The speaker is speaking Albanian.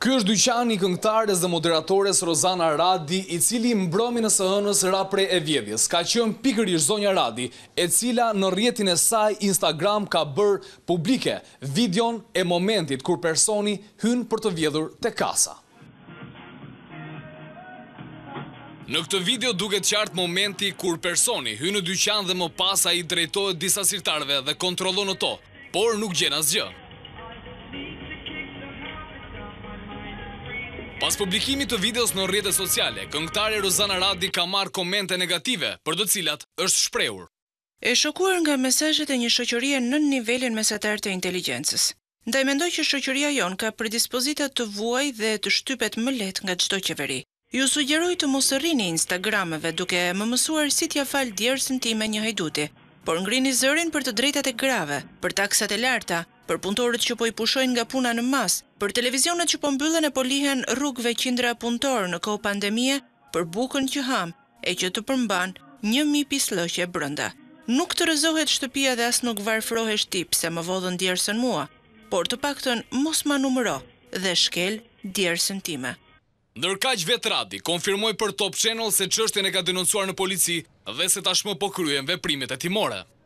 Ky është dyqani i këngëtares dhe moderatores Rozana Radi, i cili mbrëmjen e së hënës ra prej e vjedhjes. Ka qenë pikërisht zonja Radi, e cila në rrjetin e saj Instagram ka bërë publike videon e momentit kur personi hyn për të vjedhur te kasa. Në këtë video duket qartë momenti kur personi hyn në dyqan dhe më pas ai drejtohet disa sirtarëve dhe kontrollon ato, por nuk gjen asgjë. Pas publikimit të videos në rrjetet sociale, këngëtare Rozana Radi ka marrë komente negative, për të cilat është shprehur. E shokuar nga mesazhet e një shoqërie në nivelin mesatar të inteligjencës. Ndaj mendoj që shoqëria jon ka predispozita të vuajë dhe të shtypet më lehtë nga çdo qeveri. Ju sugjeroj të mos rrini Instagrameve duke më mësuar si t'ja fal djersën time një hajduti, por ngrini zërin për të drejtat e grave, për taksat e larta, për punëtorët që po i pushojnë nga puna në mas, për televizionet që po mbyllen e po lihen rrugëve qindra punëtorë në kohë pandemie, për bukën që ham e që të përmban 1000 pislëqe brenda. Nuk të rëzohet shtëpia dhe as nuk varfrohesh ti pse më vodhën djersën mua, por të paktën mos ma numëro dhe shkel djersën time. Ndërkaq vetë Radi konfirmoi për Top Channel se çështjen e ka denoncuar në polici dhe se tashmë po kryen veprimet hetimore.